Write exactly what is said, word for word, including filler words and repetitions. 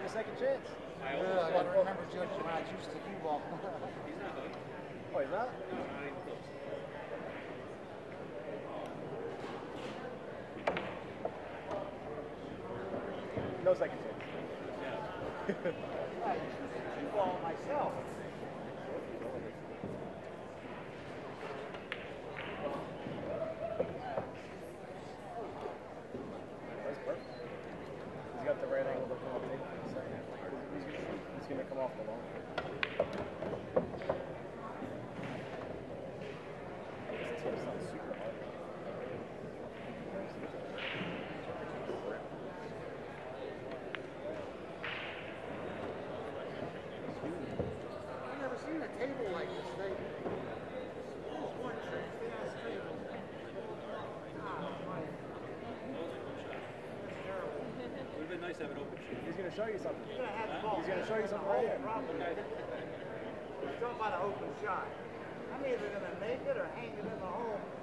a second chance. I almost I gotta remember judging when I juiced the cue ball. He's not done. Oh, he's not? No, not even close. No second chance. Yeah. I juiced the cue ball myself. That's perfect. He's got the right angle to come up table for the second. He's gonna, he's gonna come off the long. This tip sounds super hard. I've never seen a table like this. They, there's one trick, they got a table. It would have been nice to have an open shoot. He's gonna show you something. You're gonna have the ball. He's gonna show you something right here. We're talking about an open shot. I'm either gonna make it or hang it in the hole.